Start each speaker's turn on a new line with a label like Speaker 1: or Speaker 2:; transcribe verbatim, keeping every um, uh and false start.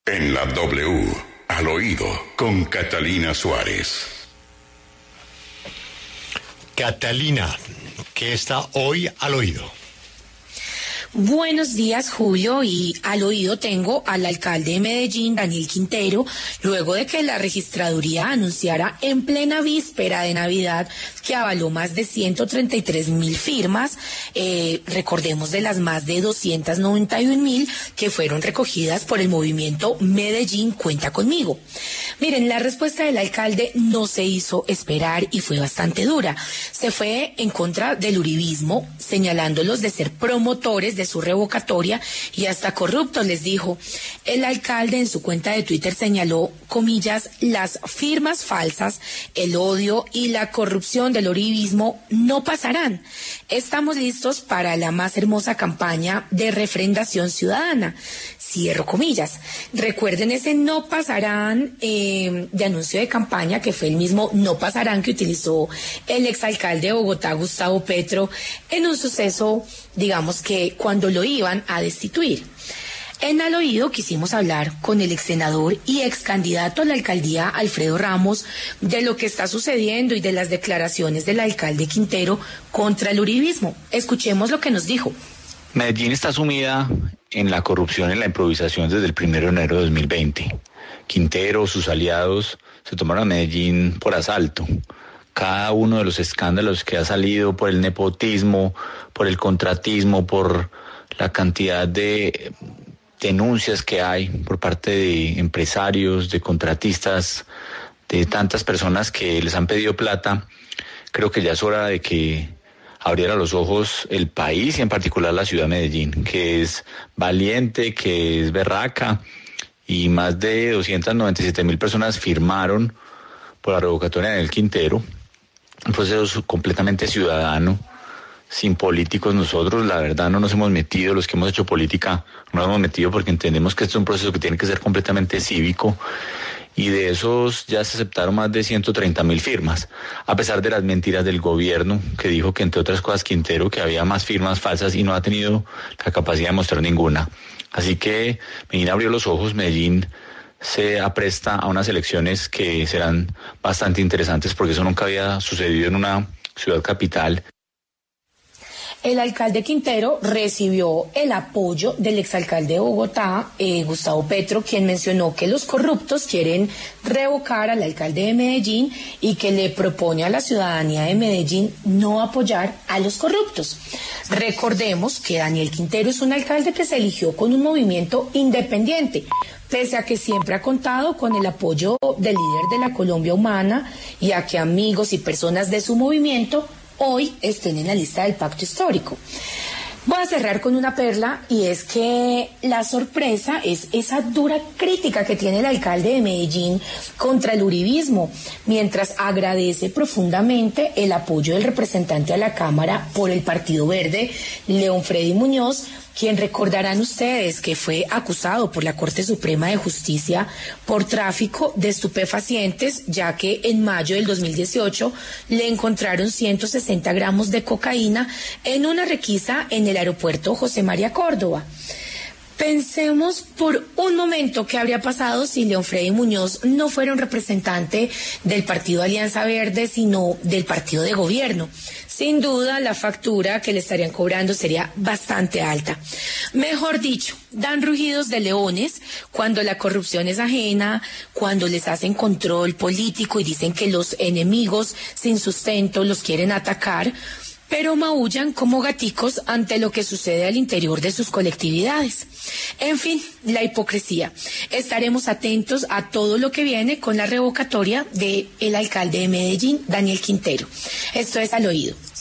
Speaker 1: En la W, al oído, con Catalina Suárez.
Speaker 2: Catalina, ¿qué está hoy al oído?
Speaker 3: Buenos días, Julio, y al oído tengo al alcalde de Medellín, Daniel Quintero, luego de que la registraduría anunciara en plena víspera de Navidad que avaló más de ciento treinta y tres mil firmas, eh, recordemos de las más de doscientas noventa y un mil que fueron recogidas por el movimiento Medellín Cuenta Conmigo. Miren, la respuesta del alcalde no se hizo esperar y fue bastante dura. Se fue en contra del uribismo, señalándolos de ser promotores de su revocatoria y hasta corruptos, les dijo. El alcalde en su cuenta de Twitter señaló, comillas, las firmas falsas, el odio y la corrupción del uribismo no pasarán. Estamos listos para la más hermosa campaña de refrendación ciudadana. Cierro comillas. Recuerden ese no pasarán eh, de anuncio de campaña, que fue el mismo no pasarán que utilizó el exalcalde de Bogotá, Gustavo Petro, en un suceso, digamos que cuando lo iban a destituir. En Al Oído quisimos hablar con el ex senador y ex candidato a la alcaldía, Alfredo Ramos, de lo que está sucediendo y de las declaraciones del alcalde Quintero contra el uribismo. Escuchemos lo que nos dijo.
Speaker 4: Medellín está sumida en la corrupción y en la improvisación desde el primero de enero de dos mil veinte. Quintero, sus aliados, se tomaron a Medellín por asalto. Cada uno de los escándalos que ha salido por el nepotismo, por el contratismo, por la cantidad de denuncias que hay por parte de empresarios, de contratistas, de tantas personas que les han pedido plata, creo que ya es hora de que abriera los ojos el país y en particular la ciudad de Medellín, que es valiente, que es berraca, y más de doscientas noventa y siete mil personas firmaron por la revocatoria del Quintero, un proceso completamente ciudadano, sin políticos. Nosotros, la verdad, no nos hemos metido, los que hemos hecho política, no nos hemos metido porque entendemos que este es un proceso que tiene que ser completamente cívico, y de esos ya se aceptaron más de ciento treinta mil firmas, a pesar de las mentiras del gobierno, que dijo que, entre otras cosas, Quintero, que había más firmas falsas y no ha tenido la capacidad de mostrar ninguna. Así que Medellín abrió los ojos. Medellín se apresta a unas elecciones que serán bastante interesantes porque eso nunca había sucedido en una ciudad capital.
Speaker 3: El alcalde Quintero recibió el apoyo del exalcalde de Bogotá, eh, Gustavo Petro, quien mencionó que los corruptos quieren revocar al alcalde de Medellín y que le propone a la ciudadanía de Medellín no apoyar a los corruptos. Recordemos que Daniel Quintero es un alcalde que se eligió con un movimiento independiente, pese a que siempre ha contado con el apoyo del líder de la Colombia Humana y a que amigos y personas de su movimiento hoy estén en la lista del pacto histórico. Voy a cerrar con una perla, y es que la sorpresa es esa dura crítica que tiene el alcalde de Medellín contra el uribismo, mientras agradece profundamente el apoyo del representante a la Cámara por el Partido Verde, León Freddy Muñoz, quien recordarán ustedes que fue acusado por la Corte Suprema de Justicia por tráfico de estupefacientes, ya que en mayo del dos mil dieciocho le encontraron ciento sesenta gramos de cocaína en una requisa en el aeropuerto José María Córdoba. Pensemos por un momento qué habría pasado si León Freddy Muñoz no fuera un representante del Partido Alianza Verde, sino del partido de gobierno. Sin duda, la factura que le estarían cobrando sería bastante alta. Mejor dicho, dan rugidos de leones cuando la corrupción es ajena, cuando les hacen control político y dicen que los enemigos sin sustento los quieren atacar, pero maullan como gaticos ante lo que sucede al interior de sus colectividades. En fin, la hipocresía. Estaremos atentos a todo lo que viene con la revocatoria del alcalde de Medellín, Daniel Quintero. Esto es Al Oído.